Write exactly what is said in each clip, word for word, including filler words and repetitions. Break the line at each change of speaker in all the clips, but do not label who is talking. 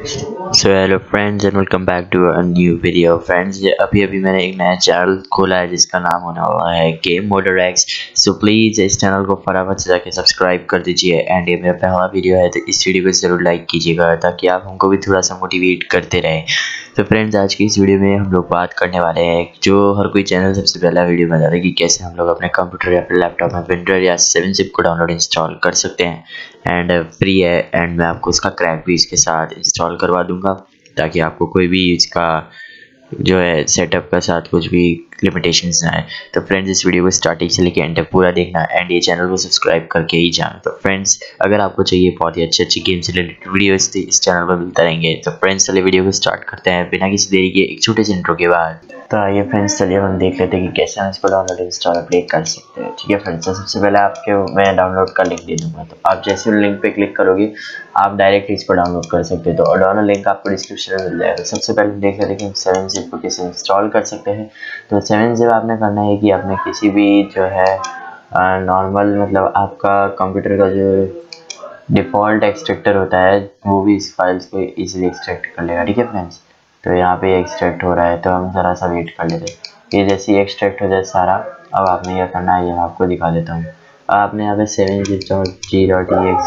So hello friends and welcome back to a new video friends. अभी अभी मैंने एक नया चैनल खोला है जिसका नाम होने वाला है game modder X. So please इस चैनल को फटाफट से जाके सब्सक्राइब कर दीजिए एंड ये मेरा पहला वीडियो है तो इस वीडियो को ज़रूर लाइक कीजिएगा ताकि आप हमको भी थोड़ा सा मोटिवेट करते रहें। तो फ्रेंड्स आज की इस वीडियो में हम लोग बात करने वाले हैं जो हर कोई चैनल सबसे पहला वीडियो बता रहा है कि कैसे हम लोग अपने कंप्यूटर या फिर लैपटॉप में विनरर या सेवन ज़िप को डाउनलोड इंस्टॉल कर सकते हैं एंड फ्री है एंड मैं आपको इसका क्रैक भी इसके साथ इंस्टॉल करवा दूंगा ताकि आपको कोई भी इसका जो है सेटअप का साथ कुछ भी लिमिटेशंस ना है। तो फ्रेंड्स इस वीडियो को स्टार्टिंग से लेकर एंड तक पूरा देखना एंड ये चैनल को सब्सक्राइब करके ही जाना। तो फ्रेंड्स अगर आपको चाहिए बहुत ही अच्छी अच्छी गेम से रिलेटेड वीडियोस तो इस चैनल पर मिलता रहेंगे। तो फ्रेंड्स चलिए वीडियो को स्टार्ट करते हैं बिना किसी देरी के एक छोटे से इंट्रो के बाद। तो आइए फ्रेंड्स चलिए हम देख लेते हैं कि कैसे हम इसको डाउनलोड इंस्टॉल अपडेट कर सकते हैं। ठीक है फ्रेंड्स, तो सबसे पहले आपके मैं डाउनलोड का लिंक दे दूंगा, तो आप जैसे लिंक पे क्लिक करोगे आप डायरेक्ट इसको डाउनलोड कर सकते हो। तो डाउनलोड लिंक आपको डिस्क्रिप्शन में मिल जाएगा। सबसे पहले देख लेते हैं कि हम सेवन ज़िप को कैसे इंस्टॉल कर सकते हैं। तो सेवन ज़िप आपने करना है कि आपने किसी भी जो है नॉर्मल मतलब आपका कंप्यूटर का जो डिफ़ॉल्ट एक्सट्रैक्टर होता है वो भी इस फाइल्स को इजीली एक्सट्रैक्ट कर लेगा। ठीक है फ्रेंड्स, तो यहाँ पे एक्सट्रैक्ट हो रहा है तो हम ज़रा सा वेट कर लेते हैं। ये जैसे ही एक्सट्रैक्ट हो जाए सारा, अब आपने क्या करना है ये मैं आपको दिखा देता हूँ। आपने यहाँ पे seven zip dot G dot E X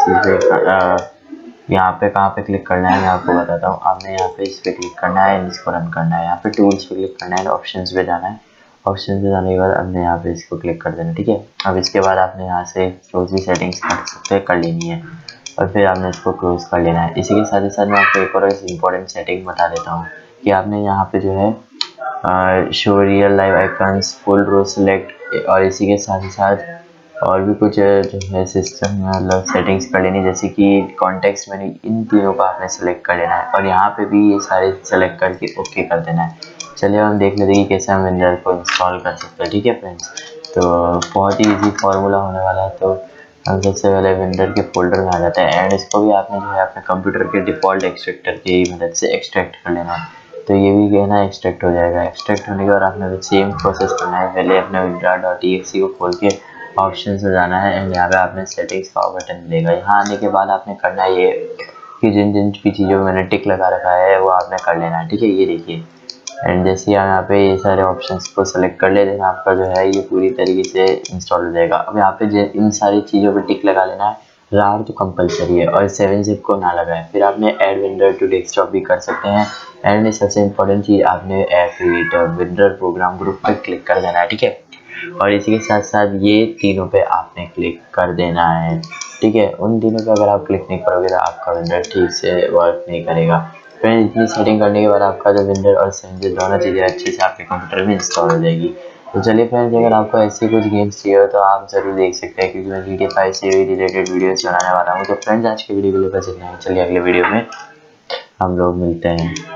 पे यहाँ पे कहाँ पे क्लिक करना है मैं आपको बताता हूँ। आपने यहाँ पे इस पर क्लिक करना है, इसको रन करना है। यहाँ पे टूल्स पे क्लिक करना है, ऑप्शंस पे जाना है। ऑप्शन पे जाने के बाद आपने यहाँ पे इसको क्लिक कर देना। ठीक है, अब इसके बाद आपने यहाँ से जो भी सेटिंग्स कर सकते कर लेनी है और फिर आपने इसको क्लोज कर लेना है। इसी के साथ ही साथ मैं आपको एक और इम्पोर्टेंट सेटिंग बता देता हूँ कि आपने यहाँ पे जो है show real live icons full row select और इसी के साथ ही साथ और भी कुछ जो है सिस्टम मतलब सेटिंग्स कर लेनी, जैसे कि कॉन्टेक्स्ट मेन्यू, इन तीनों को आपने सेलेक्ट कर लेना है और यहाँ पे भी ये सारे सेलेक्ट करके ओके कर देना है। चलिए हम देख लेते हैं कि कैसे हम विनरर को इंस्टॉल कर सकते हैं। ठीक है फ्रेंड्स, तो बहुत ही इजी फार्मूला होने वाला है। तो हम सबसे पहले विनरर के फोल्डर में आ जाते हैं एंड इसको भी आपने जो है अपने कंप्यूटर के डिफ़ॉल्ट एक्सट्रैक्टर की मदद से एक्सट्रैक्ट कर लेना है। तो ये भी जो है ना एक्सट्रैक्ट हो जाएगा। एक्सट्रैक्ट होने के बाद आपने सेम प्रोसेस करना है। पहले अपने विनरर डॉट ई एक्स ई को खोल के ऑप्शन में जाना है एंड यहाँ पे आपने सेटिंग्स का बटन मिलेगा। यहाँ आने के बाद आपने करना है ये कि जिन जिन भी चीज़ों में मैंने टिक लगा रखा है वो आपने कर लेना है। ठीक है, ये देखिए एंड जैसे ही यहाँ पे ये सारे ऑप्शंस को सेलेक्ट कर लेते हैं आपका जो है ये पूरी तरीके से इंस्टॉल हो जाएगा। अब यहाँ पे इन सारी चीज़ों पे टिक लगा लेना है। रार तो कंपलसरी है और सेवन ज़िप को ना लगाएं। फिर आपने ऐड विनरर टू डेस्कटॉप भी कर सकते हैं एंड सबसे इम्पोर्टेंट चीज़ आपने add create WinRAR program group पे क्लिक कर देना है। ठीक है, और इसी के साथ साथ ये तीनों पे आपने क्लिक कर देना है। ठीक है, उन तीनों पे अगर आप क्लिक नहीं करोगे तो आपका विनरर ठीक से वर्क नहीं करेगा। फ्रेंड्स इतनी सेटिंग करने के बाद आपका जो विनरर और सेवन ज़िप दोनों चीज़ें अच्छे से आपके कंप्यूटर में इंस्टॉल हो जाएगी। तो चलिए फ्रेंड्स, अगर आपको ऐसी कुछ गेम्स चाहिए हो तो आप ज़रूर देख सकते हैं क्योंकि मैं जी टी फाइव से रिलेटेड वीडियोस बनाने वाला हूँ। तो फ्रेंड्स आज के वीडियो के लिए बस इतना ही। चलिए अगले वीडियो में हम लोग मिलते हैं।